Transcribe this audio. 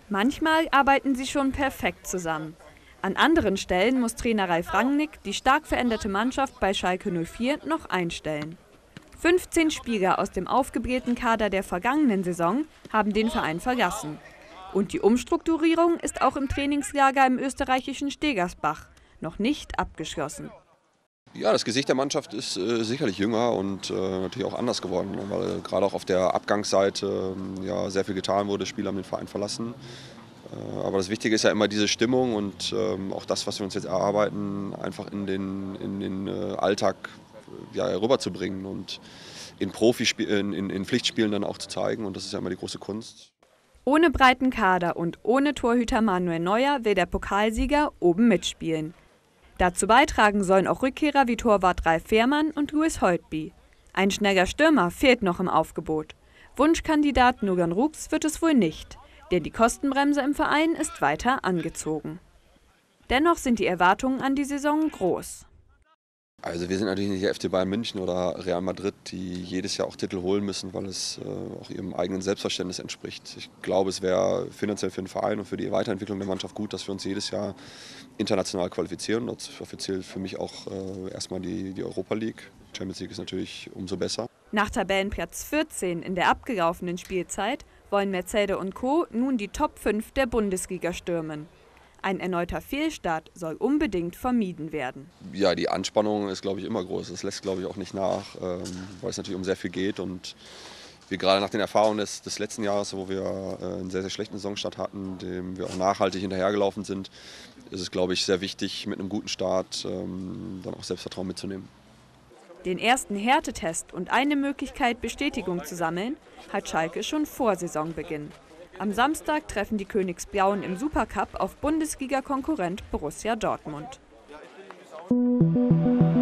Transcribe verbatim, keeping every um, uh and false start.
Manchmal arbeiten sie schon perfekt zusammen. An anderen Stellen muss Trainer Ralf Rangnick die stark veränderte Mannschaft bei Schalke null vier noch einstellen. fünfzehn Spieler aus dem aufgeblähten Kader der vergangenen Saison haben den Verein verlassen. Und die Umstrukturierung ist auch im Trainingslager im österreichischen Stegersbach noch nicht abgeschlossen. Ja, das Gesicht der Mannschaft ist äh, sicherlich jünger und äh, natürlich auch anders geworden, weil gerade auch auf der Abgangsseite äh, ja, sehr viel getan wurde. Spieler haben den Verein verlassen. Äh, aber das Wichtige ist ja immer diese Stimmung und äh, auch das, was wir uns jetzt erarbeiten, einfach in den, in den äh, Alltag ja, rüberzubringen und in, Profispielen, in, in Pflichtspielen dann auch zu zeigen. Und das ist ja immer die große Kunst. Ohne breiten Kader und ohne Torhüter Manuel Neuer will der Pokalsieger oben mitspielen. Dazu beitragen sollen auch Rückkehrer wie Torwart Ralf Fährmann und Louis Holtby. Ein schneller Stürmer fehlt noch im Aufgebot. Wunschkandidat Nugan Rux wird es wohl nicht, denn die Kostenbremse im Verein ist weiter angezogen. Dennoch sind die Erwartungen an die Saison groß. Also wir sind natürlich nicht der F C Bayern München oder Real Madrid, die jedes Jahr auch Titel holen müssen, weil es äh, auch ihrem eigenen Selbstverständnis entspricht. Ich glaube, es wäre finanziell für den Verein und für die Weiterentwicklung der Mannschaft gut, dass wir uns jedes Jahr international qualifizieren. Und offiziell für mich auch äh, erstmal die, die Europa League. Champions League ist natürlich umso besser. Nach Tabellenplatz vierzehn in der abgelaufenen Spielzeit wollen Mercedes und Co. nun die Top fünf der Bundesliga stürmen. Ein erneuter Fehlstart soll unbedingt vermieden werden. Ja, die Anspannung ist, glaube ich, immer groß. Das lässt, glaube ich, auch nicht nach, ähm, weil es natürlich um sehr viel geht. Und wir gerade nach den Erfahrungen des, des letzten Jahres, wo wir äh, einen sehr, sehr schlechten Saisonstart hatten, dem wir auch nachhaltig hinterhergelaufen sind, ist es, glaube ich, sehr wichtig, mit einem guten Start ähm, dann auch Selbstvertrauen mitzunehmen. Den ersten Härtetest und eine Möglichkeit, Bestätigung zu sammeln, hat Schalke schon vor Saisonbeginn. Am Samstag treffen die Königsblauen im Supercup auf Bundesliga-Konkurrent Borussia Dortmund.